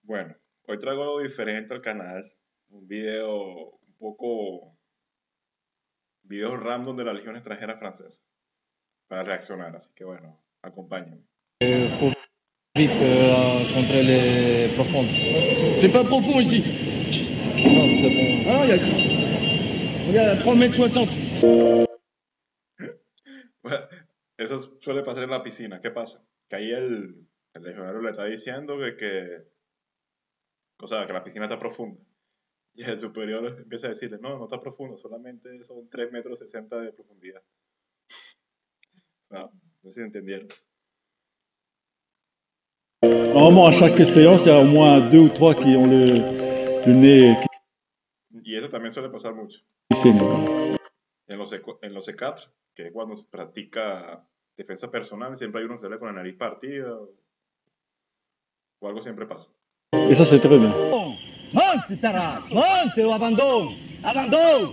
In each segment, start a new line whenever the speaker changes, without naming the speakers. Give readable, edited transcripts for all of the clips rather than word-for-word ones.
Bueno, hoy traigo algo diferente al canal. Un video un poco. Videos random de la Legión Extranjera Francesa. Para reaccionar, así que bueno, acompáñenme.
Faut vite contre les profondes. C'est pas profond ici. Non, c'est bon. Ah, regarde, à 3,60 m.
Bueno, eso suele pasar en la piscina. ¿Qué pasa? Que ahí el legionario le está diciendo o sea, que la piscina está profunda. Y el superior empieza a decirle, no, no está profundo, solamente son 3,60 m de profundidad. No sé si entendieron.
Normalement, à chaque séance, il y a au moins 2 ou 3 qui ont le nez
Y eso también suele pasar mucho.
qui saigne. Voilà.
En los C4, que es cuando se practica defensa personal, siempre hay uno que sale con la nariz partida o algo siempre pasa.
Et ça, c'est très bien.
Monte, Taras! Monte o abandon! Abandon!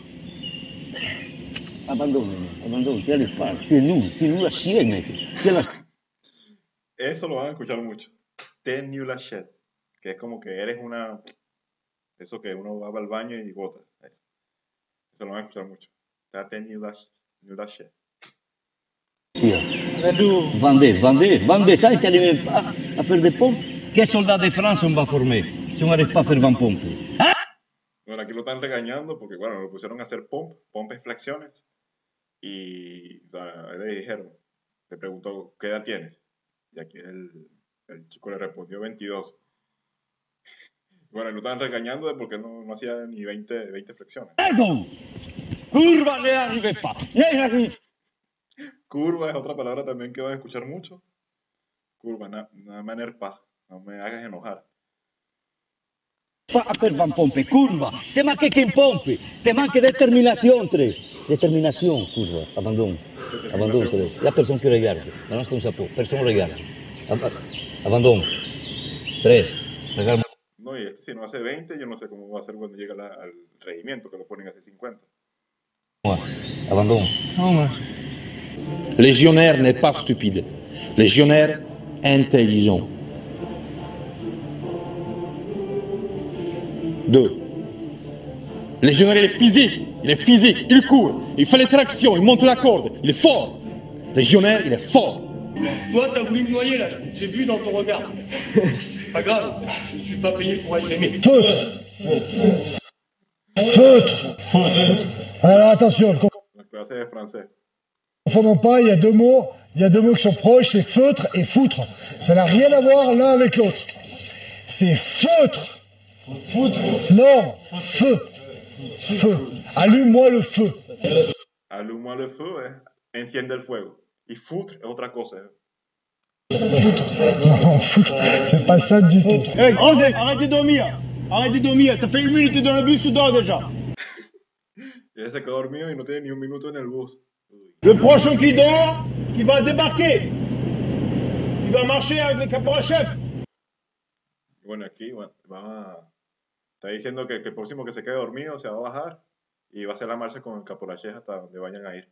Abandon, tiens les pas. Tiens-nous la chienne, mec.
Eso lo van a escuchar mucho. Ten you la shit. Que es como que eres una. Eso que uno va al baño y bota. Eso lo van a escuchar mucho. Ten you la shit.
Vendez, ça, tu n'arrives même pas à faire des pompes. Quels soldats de France on va former si on n'arrive pas à faire 20 pompes?
Bueno, aquí lo están regañando porque, bueno, lo pusieron a hacer pompas y flexiones. Y, o sea, le dijeron, le preguntó, ¿qué edad tienes? Y aquí el chico le respondió 22. Bueno, lo están regañando de porque no hacía ni 20 flexiones.
Curva, ne arrive pas.
Curva es otra palabra también que van a escuchar mucho. Curva, nada m'énerve pas. No me hagas enojar.
Pas à faire 20 pompes. Curva, te manque qu'une pompe. Te manque détermination, Tres. Détermination, curva. Abandon, Tres. La personne qui regarde. Balance ton chapeau. Personne regarde. Abandon. Tres. Regarde.
No, y si no hace 20, yo no sé cómo va a ser cuando llegue al regimiento, que lo ponen hace 50.
Abandon.
Légionnaire n'est pas stupide. Légionnaire, intelligent. 2. Légionnaire, il est physique, il court, il fait les tractions, il monte la corde, il est fort. Légionnaire, il est fort.
Toi, t'as voulu me noyer là, j'ai vu dans ton regard. Pas grave, je suis pas payé pour être aimé.
Feutre. Alors attention,
La clase de français.
ne confondons pas, il y a deux mots qui sont proches, c'est feutre et foutre. Ça n'a rien à voir l'un avec l'autre. C'est feutre. Non, feu. Allume-moi le feu.
Allume-moi le feu, enciende el fuego. Y foutre es otra cosa.
Non, foutre, c'est pas ça du tout.
Hey, arrêtez de dormir, ça fait 1 minute dans le bus, tu dors déjà.
Y ese se quedó dormido y no tiene ni un minuto en el bus.
Le prochain qui dort, qui va débarquer. Il va marcher avec le caporal-chef.
Y bueno, aquí está diciendo que el próximo que se quede dormido se va a bajar y va a hacer la marcha con el caporal-chef hasta donde vayan a ir.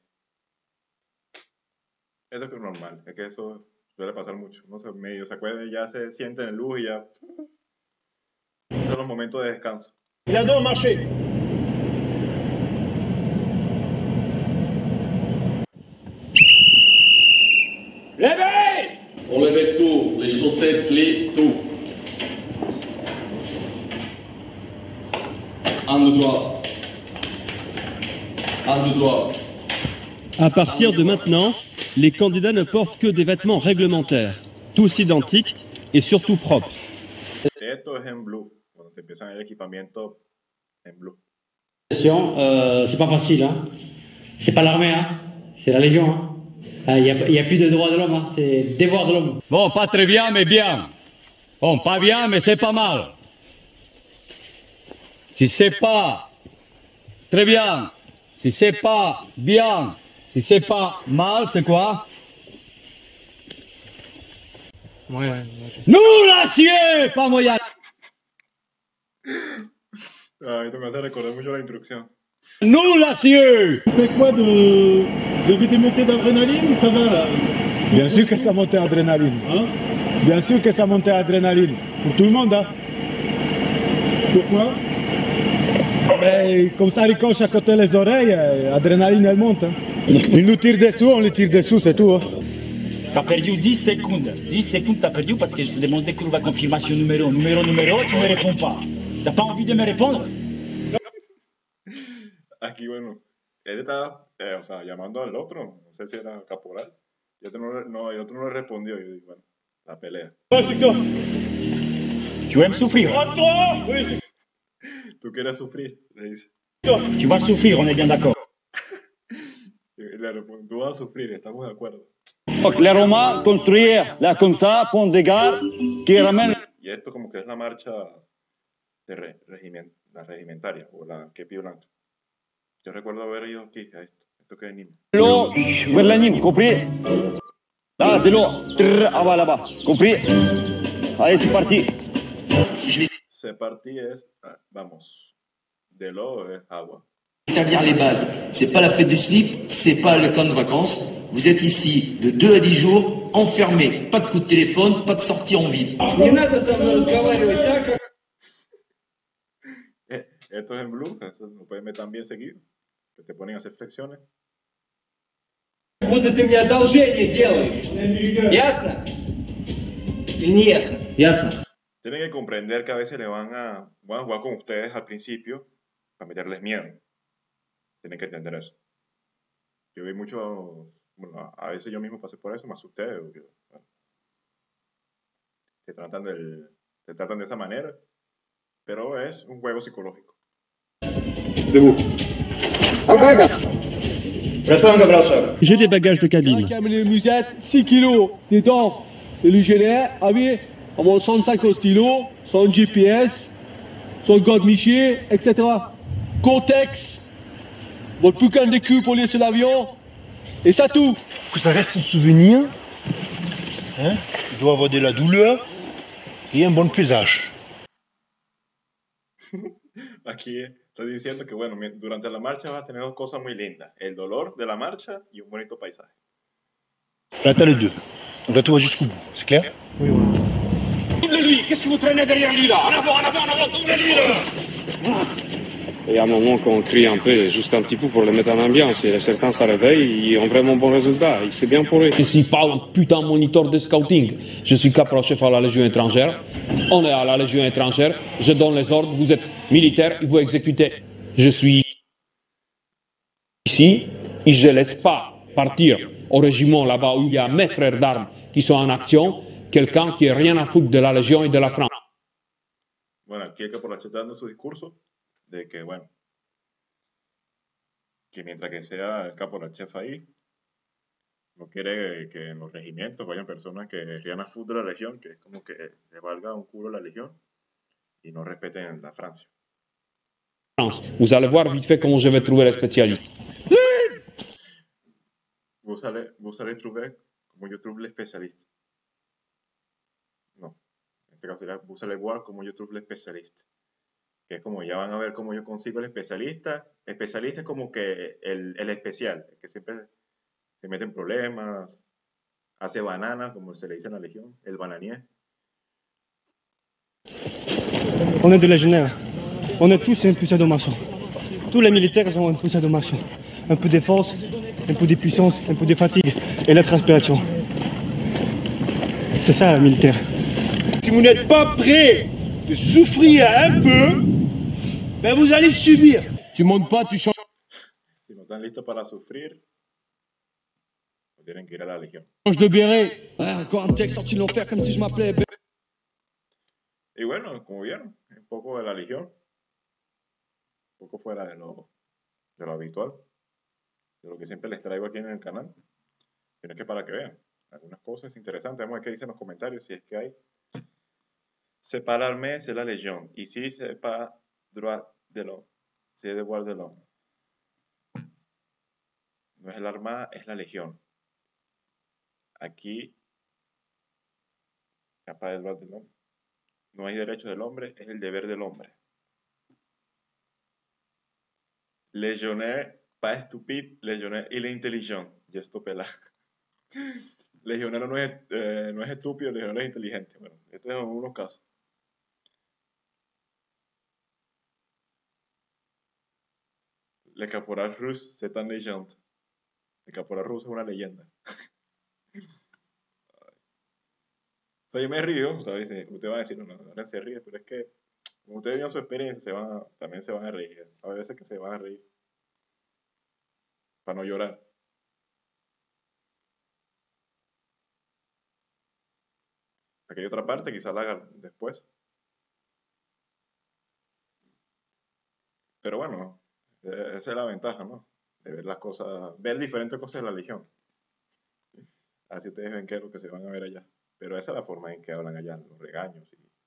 Eso es normal, es que eso suele pasar mucho. No sé, medio se acuerda y ya se siente en luz y ya. Esos son los momentos de descanso.
Il adore marcher. Réveille!
Enlevez tout, les chaussettes, slip, tout. 1, 2, 3. 1, 2, 3.
À partir de maintenant, les candidats ne portent que des vêtements réglementaires, tous identiques et surtout propres.
Esto es en blue, cuando te empiezan el equipamiento en blue.
C'est pas facile, hein. C'est pas l'armée, hein. C'est la Légion, hein. Il y a plus de droits de l'homme, hein. C'est devoir de l'homme.
Bon, pas très bien, mais bien. Bon, pas bien, mais c'est pas mal. Si c'est pas très bien, si c'est pas bien, si c'est pas mal, c'est quoi? Nous l'acier, pas moyen.
Ah, esto me hace recordar mucho la instrucción.
Nous l'acier.
Tu fais quoi de... Vous avez des montées d'adrénaline ou ça va là? Bien sûr que ça monte d'adrénaline. Hein? Bien sûr que ça monte d'adrénaline. Pour tout le monde, hein? Pourquoi? Comme ça ricoche à côté les oreilles, l'adrénaline elle monte. Hein. Ils nous tirent dessous, on les tire dessous, c'est tout. Hein.
T'as perdu 10 secondes. 10 secondes t'as perdu parce que je te demandais courbe à confirmation numéro, tu me réponds pas. T'as pas envie de me répondre?
Aquí, bueno, él estaba, o sea, llamando al otro, no sé si era caporal, y el otro no le respondió, y yo digo, bueno, la pelea.
Tu aimes souffrir?
¿Tú quieres sufrir? Le dice.
Tu vas souffrir, on est bien d'accord.
Y le responde, tú vas a sufrir, estamos de acuerdo.
Donc les Romains construisaient là comme ça, pont de gare, qui ramène.
Y esto como que es la marcha de la regimentaria, o la Kepi Blanca. Yo recuerdo haber ido aquí, a esto que es Nîmes.
L'eau vers la Nîmes, compris? Là, de l'eau, là-bas, compris? Allez, c'est parti.
C'est parti es, vamos, de l'eau es agua.
Établir les bases, c'est pas la fête du slip, c'est pas le camp de vacances. Vous êtes ici de 2 à 10 jours, enfermés, pas de coup de téléphone, pas de sortie en ville.
Esto es en blue, eso lo pueden ver también seguido, que te ponen a hacer flexiones.
Будто ты мне одолжение делаешь. Ясно? Или не ясно?
Ясно.
Tienen que comprender que a veces van a jugar con ustedes al principio para meterles miedo. Tienen que entender eso. Yo vi mucho, bueno, a veces yo mismo pasé por eso, me asusté. Porque, bueno, se tratan de esa manera, pero es un juego psicológico.
Debout.
J'ai des bagages de cabine.
Qui a amené les musettes, 6 kilos, des dents, de l'UGLR, on 65 au stylo, son GPS, son God Miché, etc. Cortex, votre boucan de cul pour lier sur l'avion, et ça tout.
Que ça reste un souvenir, hein, il doit avoir de la douleur et un bon paysage.
Aquí estoy diciendo que, bueno, durante la marcha vas a tener dos cosas muy lindas. El dolor de la marcha y un bonito paisaje.
Là, t'as les deux. Donc là, tu vas jusqu'au bout, c'est clair? Oui, voilà.
Double-lui! Qu'est-ce que vous traînez derrière lui là? En avant, double-lui là!
Il y a un moment qu'on crie un peu, juste un petit peu pour le mettre en ambiance. Et certains se réveillent, ils ont vraiment bon résultat. C'est bien pour eux.
Je ne suis pas un putain moniteur de scouting. Je suis caporal-chef à la Légion étrangère. On est à la Légion étrangère. Je donne les ordres. Vous êtes militaire, il faut exécuter. Je suis ici et je ne laisse pas partir au régiment là-bas où il y a mes frères d'armes qui sont en action, quelqu'un qui n'a rien à foutre de la Légion et de la France.
Bueno, aquí el caporal-chef dando su discurso de que, bueno, que mientras que sea el caporal-chef ahí, no quiere que en los regimientos vayan personas que rían a fútbol de la Legión, que es como que le valga un culo la Legión y no respeten la Francia.
Vous allez voir vite fait comment je vais trouver les spécialistes.
Vous allez trouver como yo trouve les spécialistes. No, en este caso sería vous allez voir como yo trouve les spécialistes. Que es como ya van a ver cómo yo consigo el especialista. Especialista es como que el especial, que siempre se mete en problemas, hace bananas, como se le dice en la Legión, el bananier.
On est de légionnaires. On est tous un peu sadomaso. Tous les militaires ont un peu sadomaso. Un peu de force, un peu de puissance, un peu de fatigue et la transpiration. C'est ça, le militaire.
Si vous n'êtes pas prêt de souffrir un peu, ben vous allez subir.
Tu montes pas, tu changes.
Si no están listos para sufrir, pues tienen que ir a la Legión.
De béret.
Ouais, encore un texte sorti de l'enfer comme si je m'appelais.
Y bueno, como vieron, un poco de la Legión, un poco fuera de lo habitual, de lo que siempre les traigo aquí en el canal. Pero es que para que vean algunas cosas interesantes, vamos a ver qué dicen en los comentarios, si es que hay. C'est pas l'armée, c'est la Légion. Ici, c'est pas droit de l'homme, c'est devoir de l'homme. No es la armada, es la Legión. Aquí, capaz del droit del hombre. No hay derecho del hombre, es el deber del hombre. Legionnaire, pas stupide, legionnaire, il est intelligent. Ya esto pela. Legionero no es estúpido, legionero es inteligente. Bueno, esto es en algunos casos. Le caporal russe, c'est un légende. El caporal ruso es una leyenda. O sea, yo me río, ¿sabes? Usted va a decir, no, ahora se ríe, pero es que, como ustedes vieron su experiencia, también se van a reír. A veces que se van a reír. Para no llorar. Aquí hay otra parte, quizás la haga después. Pero bueno, esa es la ventaja, ¿no? De ver las cosas, ver diferentes cosas de la Legión. Así ustedes ven qué es lo que se van a ver allá. Pero esa es la forma en que hablan allá, los regaños.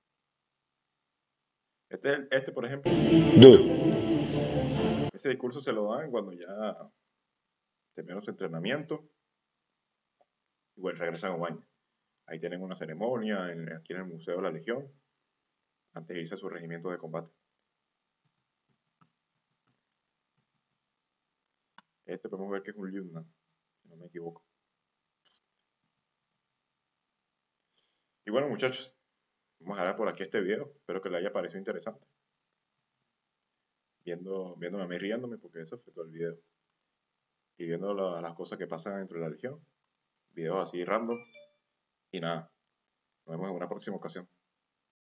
Este, por ejemplo, ese discurso se lo dan cuando ya terminan su entrenamiento y bueno, regresan a Omaña. Ahí tienen una ceremonia aquí en el Museo de la Legión antes de irse a su regimiento de combate. Este podemos ver que es un lieutenant, si no me equivoco. Y bueno, muchachos, vamos a dejar por aquí este video. Espero que les haya parecido interesante. Viéndome a mí riéndome, porque eso fue todo el video. Y viendo las cosas que pasan dentro de la Legión. Videos así random. Y nada, nos vemos en una próxima ocasión.